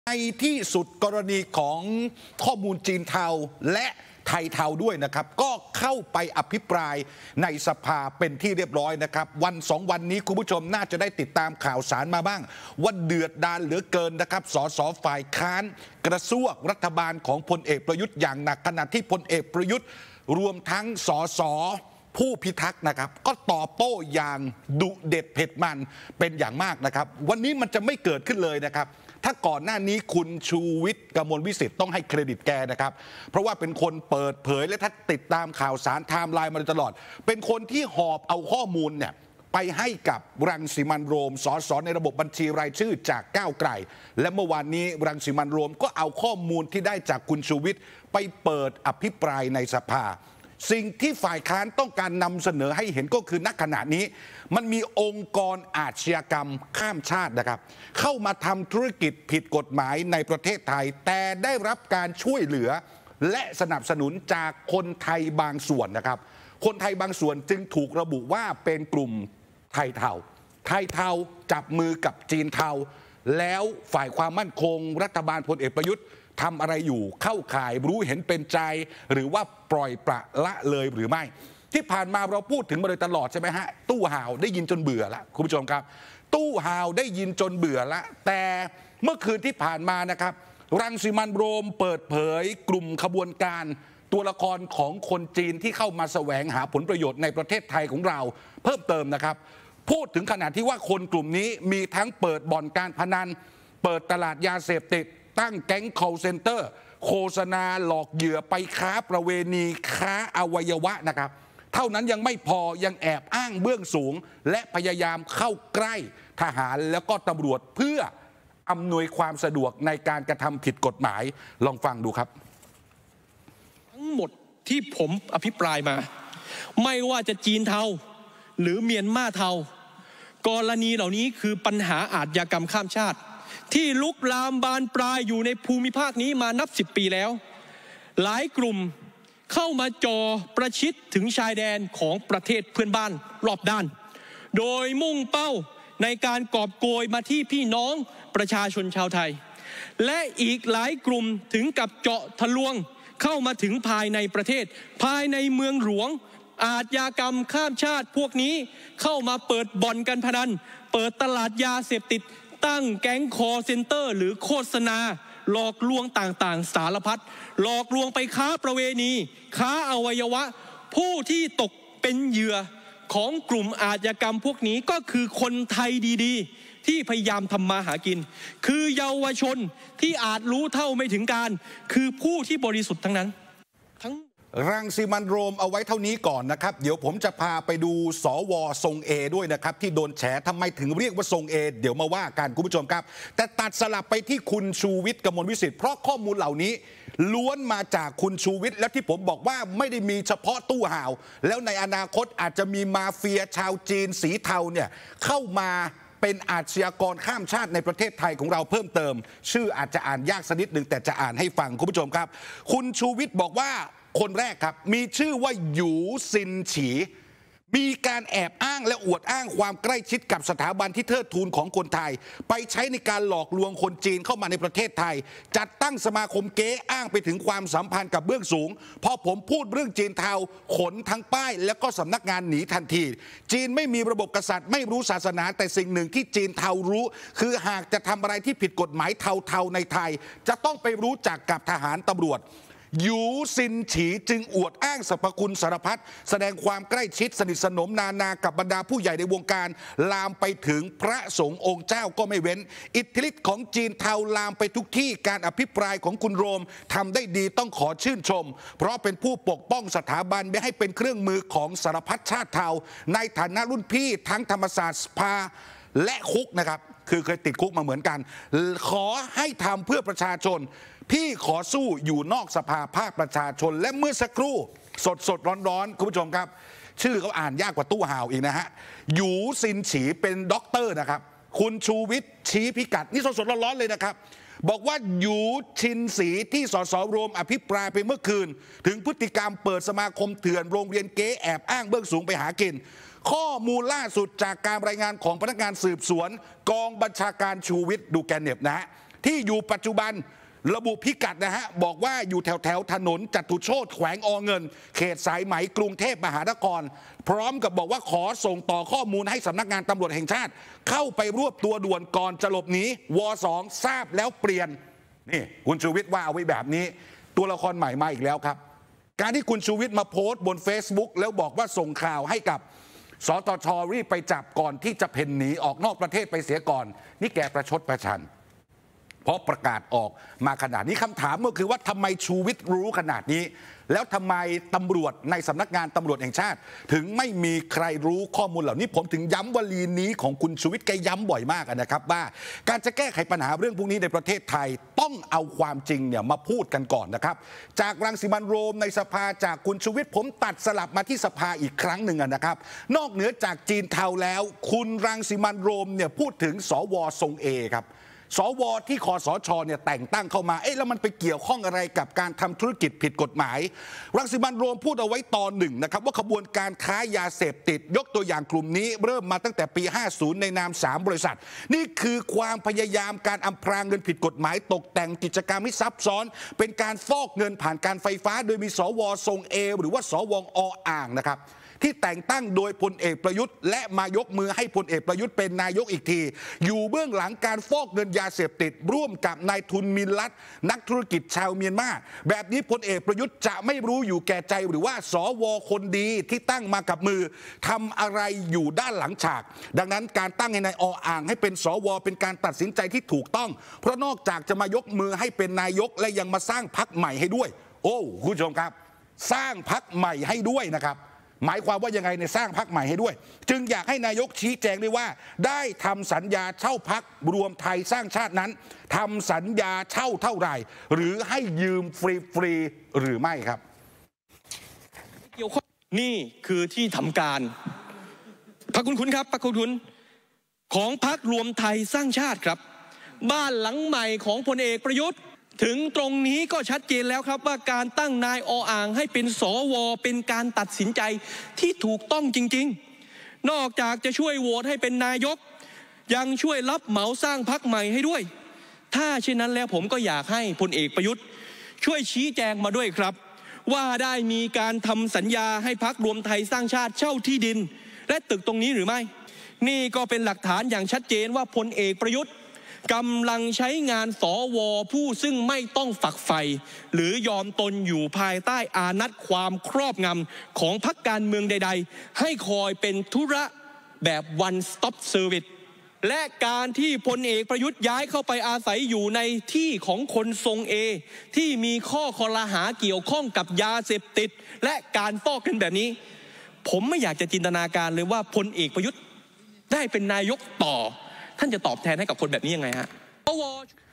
ในที่สุดกรณีของข้อมูลจีนเทาและไทยเทาด้วยนะครับก็เข้าไปอภิปรายในสภาเป็นที่เรียบร้อยนะครับวันสองวันนี้คุณผู้ชมน่าจะได้ติดตามข่าวสารมาบ้างว่าเดือดดาลเหลือเกินนะครับสสฝ่ายค้านกระซวกรัฐบาลของพลเอกประยุทธ์อย่างหนักขณะที่พลเอกประยุทธ์รวมทั้งสสผู้พิทักษ์นะครับก็ตอบโต้อย่างดุเด็ดเผ็ดมันเป็นอย่างมากนะครับวันนี้มันจะไม่เกิดขึ้นเลยนะครับถ้าก่อนหน้านี้คุณชูวิทย์กมลวิสิทธิ์ต้องให้เครดิตแกนะครับเพราะว่าเป็นคนเปิดเผยและถ้าติดตามข่าวสารไทม์ไลน์มาโดยตลอดเป็นคนที่หอบเอาข้อมูลเนี่ยไปให้กับรังสิมันต์โรมสสในระบบบัญชีรายชื่อจากก้าวไกลและเมื่อวานนี้รังสิมันต์โรมก็เอาข้อมูลที่ได้จากคุณชูวิทย์ไปเปิดอภิปรายในสภาสิ่งที่ฝ่ายค้านต้องการนำเสนอให้เห็นก็คือณขณะนี้มันมีองค์กรอาชญากรรมข้ามชาตินะครับเข้ามาทำธุรกิจผิดกฎหมายในประเทศไทยแต่ได้รับการช่วยเหลือและสนับสนุนจากคนไทยบางส่วนนะครับคนไทยบางส่วนจึงถูกระบุว่าเป็นกลุ่มไทยเทาไทยเทาจับมือกับจีนเทาแล้วฝ่ายความมั่นคงรัฐบาลพลเอกประยุทธ์ทำอะไรอยู่เข้าข่ายรู้เห็นเป็นใจหรือว่าปล่อยปละละเลยหรือไม่ที่ผ่านมาเราพูดถึงมาโดยตลอดใช่ไหมฮะตู้ห่าวได้ยินจนเบื่อละคุณผู้ชมครับตู้ห่าวได้ยินจนเบื่อละแต่เมื่อคืนที่ผ่านมานะครับรังสิมันต์โรมเปิดเผยกลุ่มขบวนการตัวละครของคนจีนที่เข้ามาแสวงหาผลประโยชน์ในประเทศไทยของเราเพิ่มเติมนะครับพูดถึงขนาดที่ว่าคนกลุ่มนี้มีทั้งเปิดบ่อนการพนันเปิดตลาดยาเสพติดตั้งแก๊ง call center โฆษณาหลอกเหยื่อไปค้าประเวณีค้าอวัยวะนะครับเท่านั้นยังไม่พอยังแอบอ้างเบื้องสูงและพยายามเข้าใกล้ทหารแล้วก็ตำรวจเพื่ออำนวยความสะดวกในการกระทำผิดกฎหมายลองฟังดูครับทั้งหมดที่ผมอภิปรายมาไม่ว่าจะจีนเทาหรือเมียนมาเทากรณีเหล่านี้คือปัญหาอาชญากรรมข้ามชาติที่ลุกลามบานปลายอยู่ในภูมิภาคนี้มานับ10 ปีแล้วหลายกลุ่มเข้ามาจ่อประชิดถึงชายแดนของประเทศเพื่อนบ้านรอบด้านโดยมุ่งเป้าในการกอบโกยมาที่พี่น้องประชาชนชาวไทยและอีกหลายกลุ่มถึงกับเจาะทะลวงเข้ามาถึงภายในประเทศภายในเมืองหลวงอาชญากรรมข้ามชาติพวกนี้เข้ามาเปิดบ่อนการพนันเปิดตลาดยาเสพติดตั้งแก๊งคอลเซ็นเตอร์หรือโฆษณาหลอกลวงต่างๆสารพัดหลอกลวงไปค้าประเวณีค้าอวัยวะผู้ที่ตกเป็นเหยื่อของกลุ่มอาชญากรรมพวกนี้ก็คือคนไทยดีๆที่พยายามทำมาหากินคือเยาวชนที่อาจรู้เท่าไม่ถึงการคือผู้ที่บริสุทธิ์ทั้งนั้นรังสิมันต์โรมเอาไว้เท่านี้ก่อนนะครับเดี๋ยวผมจะพาไปดูสวทรงเอด้วยนะครับที่โดนแฉทำไมถึงเรียกว่าทรงเอเดี๋ยวมาว่ากันคุณผู้ชมครับแต่ตัดสลับไปที่คุณชูวิทย์กมลวิสิทธิ์เพราะข้อมูลเหล่านี้ล้วนมาจากคุณชูวิทย์และที่ผมบอกว่าไม่ได้มีเฉพาะตู้ห่าวแล้วในอนาคตอาจจะมีมาเฟียชาวจีนสีเทาเนี่ยเข้ามาเป็นอาชญากรข้ามชาติในประเทศไทยของเราเพิ่มเติมชื่ออาจจะอ่านยากสักนิดหนึ่งแต่จะอ่านให้ฟังคุณผู้ชมครับคุณชูวิทย์บอกว่าคนแรกครับมีชื่อว่าหยูซินฉีมีการแอบอ้างและอวดอ้างความใกล้ชิดกับสถาบันที่เทิดทูนของคนไทยไปใช้ในการหลอกลวงคนจีนเข้ามาในประเทศไทยจัดตั้งสมาคมเก๊อ้างไปถึงความสัมพันธ์กับเบื้องสูงพอผมพูดเรื่องจีนเทาขนทั้งป้ายแล้วก็สำนักงานหนีทันทีจีนไม่มีระบบกษัตริย์ไม่รู้ศาสนาแต่สิ่งหนึ่งที่จีนเทารู้คือหากจะทำอะไรที่ผิดกฎหมายเทาๆในไทยจะต้องไปรู้จักกับทหารตำรวจหยูซินฉีจึงอวดอ้างสรรพคุณสารพัดแสดงความใกล้ชิดสนิทสนมนากับบรรดาผู้ใหญ่ในวงการลามไปถึงพระสงฆ์องค์เจ้าก็ไม่เว้นอิทธิฤทธิ์ของจีนเทาลามไปทุกที่การอภิปรายของคุณโรมทำได้ดีต้องขอชื่นชมเพราะเป็นผู้ปกป้องสถาบันไม่ให้เป็นเครื่องมือของสารพัดชาติเทาในฐานะรุ่นพี่ทั้งธรรมศาสตร์สภาและคุกนะครับคือเคยติดคุกมาเหมือนกันขอให้ทำเพื่อประชาชนพี่ขอสู้อยู่นอกสภาภาคประชาชนและเมื่อสักครู่สดร้อนคุณผู้ชมครับชื่อเขาอ่านยากกว่าตู้ห่าวอีกนะฮะหยูซินฉีเป็นด็อกเตอร์นะครับคุณชูวิทย์ชี้พิกัดนี่สดร้อนเลยนะครับบอกว่าหยูชินสีที่สสรวมอภิปรายไปเมื่อคืนถึงพฤติกรรมเปิดสมาคมเถื่อนโรงเรียนเก๊แอบอ้างเบื้องสูงไปหากินข้อมูลล่าสุดจากการรายงานของพนักงานสืบสวนกองบัญชาการชูวิทย์ดูแกนเน็บนะฮะที่อยู่ปัจจุบันระบุพิกัดนะฮะบอกว่าอยู่แถวถนนจตุโชติแขวงเงินเขตสายไหมกรุงเทพมหานครพร้อมกับบอกว่าขอส่งต่อข้อมูลให้สำนักงานตำรวจแห่งชาติเข้าไปรวบตัวด่วนก่อนจะหลบหนีว.2 ทราบแล้วเปลี่ยนนี่คุณชูวิทย์ว่าเอาไว้แบบนี้ตัวละครใหม่มาอีกแล้วครับการที่คุณชูวิทย์มาโพสต์บน Facebook แล้วบอกว่าส่งข่าวให้กับสตช.รีบไปจับก่อนที่จะเพ่นหนีออกนอกประเทศไปเสียก่อนนี่แกประชดประชันเพราะประกาศออกมาขนาดนี้คำถามก็คือว่าทำไมชูวิทย์รู้ขนาดนี้แล้วทำไมตำรวจในสำนักงานตำรวจแห่งชาติถึงไม่มีใครรู้ข้อมูลเหล่านี้ผมถึงย้ำวลีนี้ของคุณชูวิทย์แกย้ำบ่อยมากนะครับว่าการจะแก้ไขปัญหาเรื่องพวกนี้ในประเทศไทยต้องเอาความจริงเนี่ยมาพูดกันก่อนนะครับจากรังสิมันต์โรมในสภาจากคุณชูวิทย์ผมตัดสลับมาที่สภาอีกครั้งหนึ่งนะครับนอกเหนือจากจีนเทาแล้วคุณรังสิมันต์โรมเนี่ยพูดถึงสว.ทรงเอครับสว.ที่คสช.เนี่ยแต่งตั้งเข้ามาแล้วมันไปเกี่ยวข้องอะไรกับการทำธุรกิจผิดกฎหมายรังสิมันต์โรมพูดเอาไว้ตอนหนึ่งนะครับว่าขบวนการค้ายาเสพติดยกตัวอย่างกลุ่มนี้เริ่มมาตั้งแต่ปี 50 ในนาม 3 บริษัทนี่คือความพยายามการอำพรางเงินผิดกฎหมายตกแต่งกิจกรรมที่ซับซ้อนเป็นการฟอกเงินผ่านการไฟฟ้าโดยมีสว.ทรงเอหรือว่าสว.อ่างนะครับที่แต่งตั้งโดยพลเอกประยุทธ์และมายกมือให้พลเอกประยุทธ์เป็นนายกอีกทีอยู่เบื้องหลังการฟอกเงินยาเสพติดร่วมกับนายทุนมินลัดนักธุรกิจชาวเมียนมาแบบนี้พลเอกประยุทธ์จะไม่รู้อยู่แก่ใจหรือว่าสว.คนดีที่ตั้งมากับมือทำอะไรอยู่ด้านหลังฉากดังนั้นการตั้งให้นายอ่างให้เป็นสว.เป็นการตัดสินใจที่ถูกต้องเพราะนอกจากจะมายกมือให้เป็นนายกและยังมาสร้างพรรคใหม่ให้ด้วยโอ้คุณผู้ชมครับสร้างพรรคใหม่ให้ด้วยนะครับหมายความว่ายังไงในสร้างพรรคใหม่ให้ด้วยจึงอยากให้นายกชี้แจงด้วยว่าได้ทำสัญญาเช่าพรรครวมไทยสร้างชาตินั้นทำสัญญาเช่าเท่าไหร่หรือให้ยืมฟรีๆหรือไม่ครับเกี่ยวข้องนี่คือที่ทำการพรรคคุ้นๆครับพรรคคุ้นๆของพรรครวมไทยสร้างชาติครับบ้านหลังใหม่ของพลเอกประยุทธ์ถึงตรงนี้ก็ชัดเจนแล้วครับว่าการตั้งนายอ่างให้เป็นสว.เป็นการตัดสินใจที่ถูกต้องจริงๆนอกจากจะช่วยโหวตให้เป็นนายกยังช่วยรับเหมาสร้างพรรคใหม่ให้ด้วยถ้าเช่นนั้นแล้วผมก็อยากให้พลเอกประยุทธ์ช่วยชี้แจงมาด้วยครับว่าได้มีการทำสัญญาให้พรรครวมไทยสร้างชาติเช่าที่ดินและตึกตรงนี้หรือไม่นี่ก็เป็นหลักฐานอย่างชัดเจนว่าพลเอกประยุทธ์กำลังใช้งานสว.ผู้ซึ่งไม่ต้องฝักใฝ่หรือยอมตนอยู่ภายใต้อานัตความครอบงำของพรรคการเมืองใดๆให้คอยเป็นธุระแบบ one stop service และการที่พลเอกประยุทธ์ย้ายเข้าไปอาศัยอยู่ในที่ของคนทรงเอที่มีข้อคอรหาเกี่ยวข้องกับยาเสพติดและการฟอกเงินแบบนี้ผมไม่อยากจะจินตนาการเลยว่าพลเอกประยุทธ์ได้เป็นนายกต่อท่านจะตอบแทนให้กับคนแบบนี้ยังไงฮะ